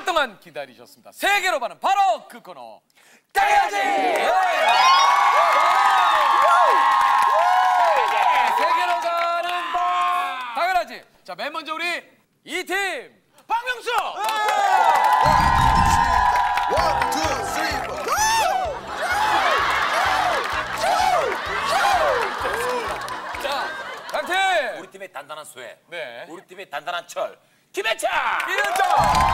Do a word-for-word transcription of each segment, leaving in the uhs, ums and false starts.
오랫동안 기다리셨습니다. 세계로 가는 바로 그 코너 당연하지! 세계로 가는 당연하지! 자, 맨 먼저 우리 이 팀 박명수! 원, 투, 쓰리, 포, 고! 자, 강팀! 우리 팀의 단단한 수혜, 네. 우리 팀의 단단한 철, 김해찬! 김현정!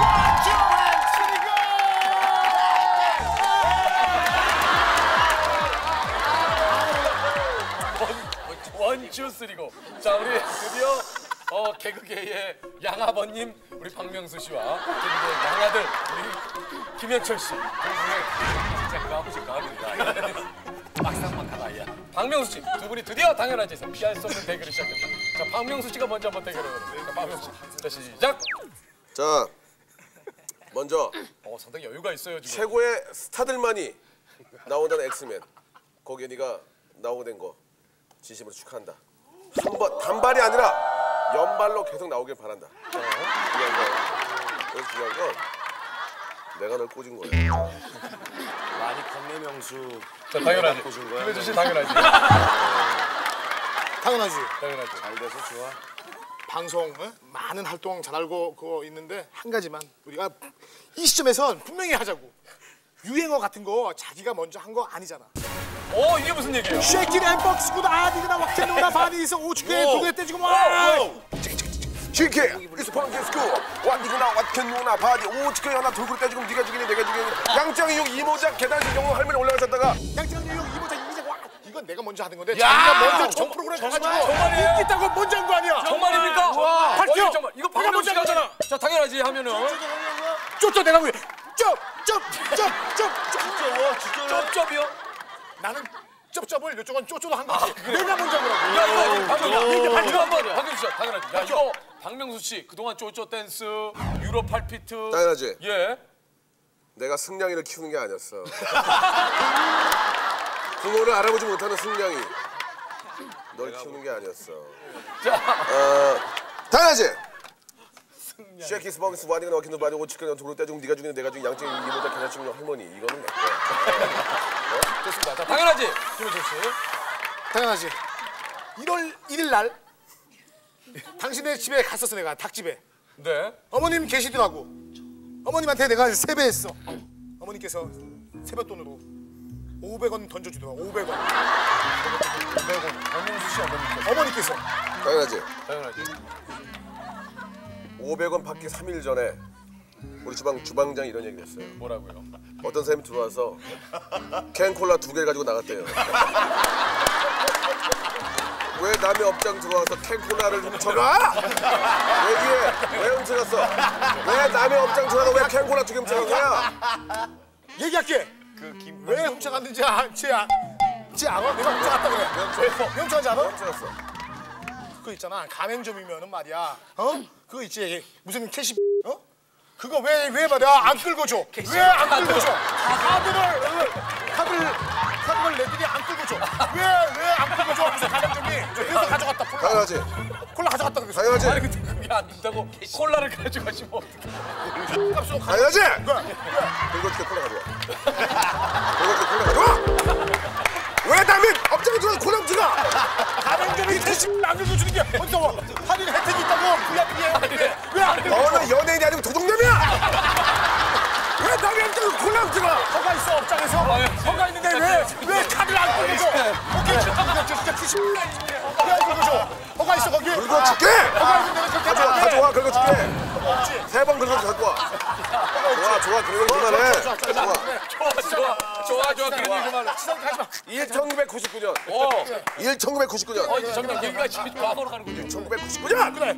원투 쓰리고. 자, 우리 드디어 어, 개그계의 양아버님 우리 박명수 씨와 개그계의 양아들 우리 김현철 씨. 진짜 까부실까 합니다. 막상막하다, 야. 박명수 씨, 두 분이 드디어 당연하지에서 피할 수 없는 대결을 시작합니다. 자, 박명수 씨가 먼저 한번 대결을 해보겠습니다. 박명수 씨, 자, 시작. 자, 먼저 어, 상당히 여유가 있어요 지금. 최고의 스타들만이 나온다는 엑스맨. 거기에 네가 나오게 된 거 진심으로 축하한다. 한 번 단발이 아니라 연발로 계속 나오길 바란다. 어? 중요한 거. 그래서 중요한 건 내가 널 꽂은 거야. 많이 컸네 명수. 자, 당연하지. 꽂은 거야. 김현철 씨 당연하지. 당연하지. 당연하지. 잘 돼서 좋아. 방송 어? 많은 활동 잘 알고 그거 있는데 한 가지만 우리가 이 시점에선 분명히 하자고. 유행어 같은 거 자기가 먼저 한 거 아니잖아. 어, 이게 무슨 얘기예요? 쉐이키리 햄버스 구다 아디그나 왁텐노나 바디에서 오죽해 도개 떼지고 와. 지게 리스폰스 스쿨 완디구나 왓캔누나 바디 오지게 하나 돌고 떼주고 네가 죽이니 내가 죽이니 양장이 육 이모작 계단식 경우 할머니 올라가셨다가 양장이 형 이모작 이모작 와. 이건 내가 먼저 하는 건데 야! 자기가 먼저 전 정- 프로그램 정말? 가가지고 정말이에요? 인기 있다고 먼저 한 거 아니야. 정말입니까? 와, 밝혀. 어, 정말. 이거 내가 박명수 먼저 씨가 하잖아. 자, 당연하지 하면은 쪼쪼 내가 왜 쩝쩝쩝쩝쩝 쩝쩝이요? 나는 쩝쩝을 이쪽은 쪼쪼로 한 거지. 내가 먼저 하라고. 야, 이거 박명수 야, 이거 한번 박명수 씨 당연하지. 야, 이거 박명수 씨 그동안 쪼쪼 댄스, 유로 팔피트. 당연하지. 예. 내가 승냥이를 키우는 게 아니었어. 부모를 알아보지 못하는 승냥이 널 키우는 게 아니었어. 자, 어, 당연하지. 쉐키스 버기스 와디가 와킨도 바디 오치크는 도로 떼주고 네가 죽이는 내가 죽이는 양증 이모자 계단 찍는 할머니 이거는 내 거야. 좋습니다. 자, 당연하지. 김현철 씨. 당연하지. 일월 일일 날 당신네 집에 갔었어. 내가 닭집에. 네. 어머님 계시더라고. 어머님한테 내가 세배했어. 어머니께서 세뱃돈으로 오백 원 던져주더라고. 오백 원. 오백 원. 박명수 씨 어머니께서. 어머니께서. 당연하지. 당연하지. 오백 원 받기 삼 일 전에 우리 주방 주방장이 이런 얘기를 했어요. 뭐라고요? 어떤 사람이 들어와서 캔 콜라 두 개를 가지고 나갔대요. 왜 남의 업장 들어와서 캔 콜라를 훔쳐가? 얘기해. 왜 훔쳐갔어? 왜 남의 업장 들어와서 왜 캔 콜라 두 개 훔쳐간 거야? 얘기할게. 왜 훔쳐갔는지 아, 쟤, 아, 쟤 알아? 내가 훔쳐갔다 그래. 왜 훔쳐간지 알아? 훔쳐갔어. 그거 있잖아. 가맹점이면은 말이야. 어? 그거 있지. 무슨 캐시 어? 그거 왜 왜 말이야 안 끌고 줘? 왜 안 끌고 줘? 카드를 카드를 카드를 내들이 안 끌고 줘. 왜 왜 안 끌고 줘? 무슨 가맹점이 그래서 가져갔다. 콜라. 당연하지. 콜라 가져갔다 그랬어. 당연하지. 아니 근데 그게 안 된다고 콜라를 가져가시면 어떡해. 값으로 가. 당연하지. 왜? 그리고 어떻게 콜라 가져와? 그리고 어떻게 콜라 가져와? 왜 남의 업장에 들어와서 콜라 훔쳐가? 가맹점이 캐시 안 끌고 주는 게 어디서 와? 할인 혜택이 있다고 브이아이피에 왜안 끌고 줘? 너는 연예인이 아니고 도둑놈이야! 왜 남의 업장에 콜라 훔쳐가? 허가 있어 업장에서 허가 있는데 왜 왜 카드를 안 끌고 줘? 오케이 진짜 진짜 캐시 왜안 끌고 줘? 허가 있어 거기. 긁어 줄게! 허가 있는 데는 그렇게 가져와, 하면 안 돼. 가져와, 긁어 줄게! 없지. 세 번 긁어 갖고 와. 좋아, 좋아, 그러는 그만해. 좋아, 좋아, 좋아. 좋아. 좋아 좋아 좋아 좋아 그런 얘기만. 천구백구십구 년. 어. 천구백구십구 년. 어 이제 점점 얘기가 지금 과거로 가는군요. 천구백구십구 년! 그래.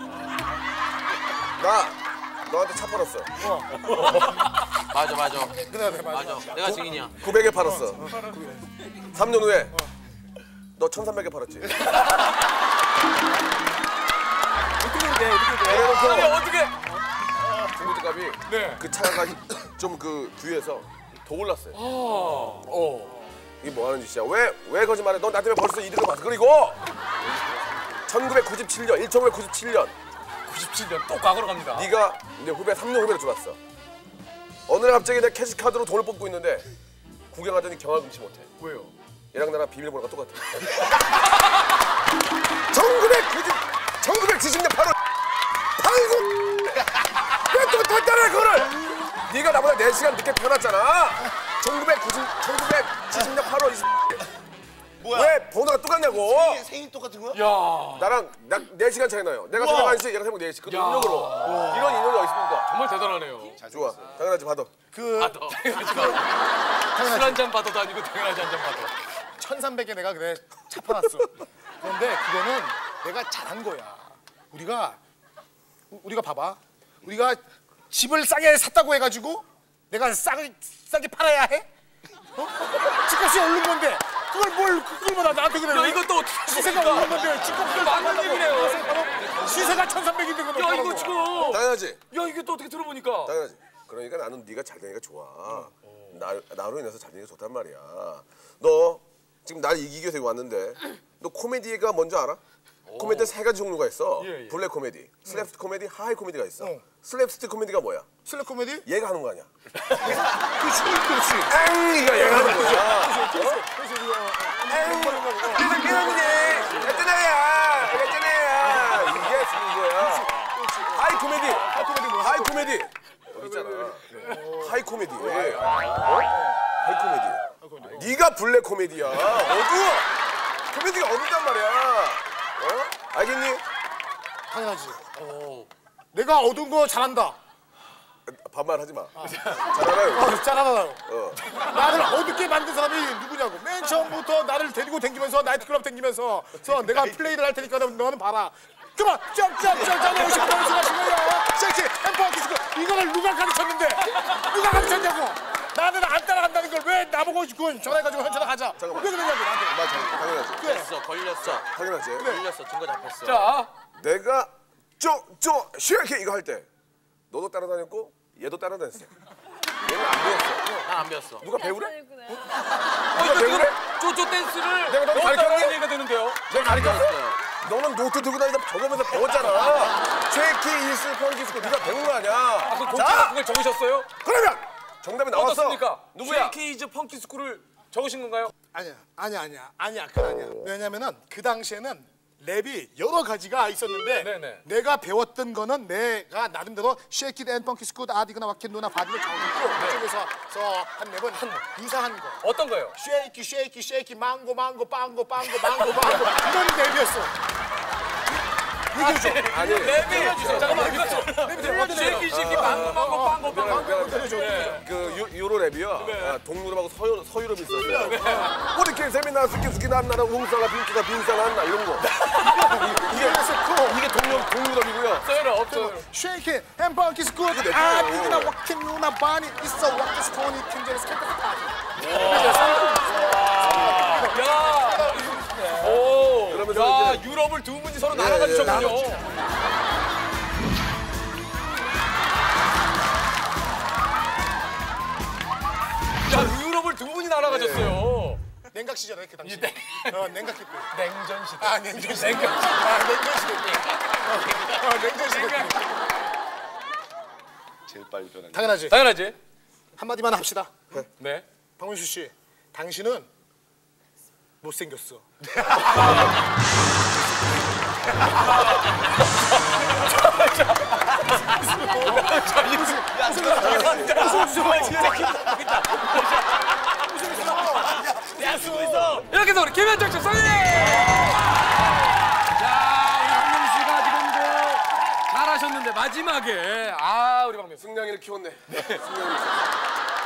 나 너한테 차 팔았어. 맞아 맞아. 그래 그래 맞아. 맞아. 내가 증인이야. 구백에 팔았어. 삼 년 후에 너 천삼백에 팔았지. 어떻게 돼 어떻게 돼? 그래놓고 아니 어떻게? 중고차값이 네. 그 차가 좀 그 뒤에서 더 올랐어요. 어. 이게 뭐 하는 짓이야? 왜, 왜 거짓말해? 너 나 때문에 벌써 이득을 봤어. 그리고 천구백구십칠 년, 천구백구십칠 년 구십칠 년 또 과거로 갑니다. 네가 내 후배 삼 년 후배로 들어왔어. 어느 날 갑자기 내 캐시카드로 돈을 뽑고 있는데 구경하더니 경악금치 못해. 왜요? 얘랑 나랑 비밀번호가 똑같아. 천구백구십, 천구백칠십 년 팔월 팔구 왜또 떴잖아 그거를. 네가 나보다 네 시간 늦게 태어났잖아. 천구백구십, 천구백칠십 년 팔월 이십 뭐야? 왜 번호가 똑같냐고. 생일, 생일 똑같은 거야? 야, 나랑 나, 네 시간 차이 나요. 내가 새벽 한 시, 얘가 새벽 네 시. 그 야. 인력으로. 이런 인력이 어디 있습니까? 정말 대단하네요. 좋아. 당연하지, 받아. 그 아, 더. 술 한 잔 받아도 아니고 당연하지 한 잔 받아. 천삼백에 내가 그래 잡아놨어. 그런데 그거는 내가 잘한 거야. 우리가 우- 우리가 봐봐. 우리가 집을 싸게 샀다고 해가지고 내가 싸게 싸게 팔아야 해? 어? 집값이 오른 건데 그걸 뭘 그걸보다 나한테 그래? 야, 이것도 어떻게 시세가 오른 건데 집값을 맞는 얘기네요. 시세가 천삼백인데 그걸 야, 팔아고. 이거 지금. 당연하지. 야, 이게 또 어떻게 들어보니까. 당연하지. 그러니까 나는 네가 잘 되니까 좋아. 나, 나로 인해서 잘 되니까 좋단 말이야. 너 지금 날 이기기 위해서 여기 왔는데 너 코미디가 뭔지 알아? 코미디 세 가지 종류가 있어. 예, 예. 블랙 코미디, 슬랩스틱 코미디, 하이 코미디가 있어. 응. 슬랩스틱 코미디가 뭐야? 슬랙 코미디? 얘가 하는 거 아니야? 그 춤을 그렇지. 엥! 이거 얘가 하는 거야. 그래서 이거 엥! 그래서 깨는지 했잖아야! 했잖아야! 이게 쓰는 거야. 하이 코미디! 하이 코미디 뭐야? 하이 코미디! 여기 있잖아. 하이 코미디. 어? 하이 코미디. 네가 블랙 코미디야. 어두워. 코미디가 어둡단 말이야. 어? 알겠니? 당연하지. 내가 얻은 거 잘한다. 반말하지 마. 잘알아요. 어, 잘하잖아요. 어. 나를 어둡게 만든 사람이 누구냐고. 맨 처음부터 나를 데리고 댕기면서 나이트클럽 댕기면서 그래서 내가 플레이를 할 테니까 너는 봐라. 그만! 쫙쫙쫙쫙 오십 번 연습하신 거야. 섹시 햄버거 키스고 이거를 누가 가르쳤는데? 누가 가르쳤냐고. 나는 안 따라간다는 걸 왜 나보고 그건 전화해가지고 현전화하자. 잠깐만. 왜 그러냐고 나한테. 맞아. 당연하지. 그래. 걸렸어, 걸렸어. 당연하지. 걸렸어, 증거 잡혔어. 자, 내가 쪼쪼 쉐이크 이거 할 때 너도 따라다녔고 얘도 따라다녔어. 얘는 안 배웠어. 난 안 배웠어. 누가 배우래? 어, 이거 왜 그래? 쪼쪼 댄스를 내가 너무 너 가르쳤니? 따라하는 얘기가 되는데요. 내가 가르쳤어? 너는 노트 들고 다니다 적으면서 배웠잖아. 쉐이키 이스 펑키스코 네가 배운 거 아니야. 아, 그 공책 자, 같은 걸 적으셨어요? 그러면 정답이 나왔어. 어떻습니까? 누구야? 쉐이키즈 펑키 스쿨을 적으신 건가요? 아니야, 아니야, 아니야, 아니야, 그건 아니야. 왜냐면은 그 당시에는 랩이 여러 가지가 있었는데 네네. 내가 배웠던 거는 내가 나름대로 Shake It and Funky Scoot, 아디그나 와켓 누나 바디를 적었고 그쪽에서 한 랩은 한 유사한 거. 어떤 거예요? Shake It, Shake It, Shake It, 망고, 망고, 빵고, 빵고, 망고, 망고 이런 랩이었어. 얘기해줘. 아니, 랩이 해주세요. 잠깐만, 이거 좀. 들려주세요. 쉐이키 쉐이키 망고 망고 빵고 빵고. 그 유, 유로 랩이요. 아, 동유럽하고 서유, 서유럽이 있었어요. 우리끼리 세미나 스키 스키 난나라 웅사가 빈스가 빈사난 나 이런 거. 이게 이게 동유 동유럽이고요. 써요 없어요. Shake It and Funky Scoot, 아디그나 와켓 누나 바디 있어 와켓 스톤이 킹제스 캔터 파티. 야, 오, 그러면서 야 이제- 유럽을 두 분이 서로 나눠가지셨군요. 야, 유럽을 두 분이 나눠가졌어요. 냉각 시절에 그 당시. 네. 어, 냉각 때. 냉전 시대. 아, 냉전 시대. 냉전 시대. 아, 냉전 시대. 어, 어, 냉전 시대. 제일 빨리 변한. 당연하지. 당연하지. 한마디만 합시다. 네. 박문수 씨, 당신은 못생겼어. 이렇게 해서 우리 김현정 씨 승리! 자, 우리 박명수 씨가 지금 그 잘하셨는데 마지막에 아 우리 박명수 승량이를 키웠네. 승량이를 키웠네.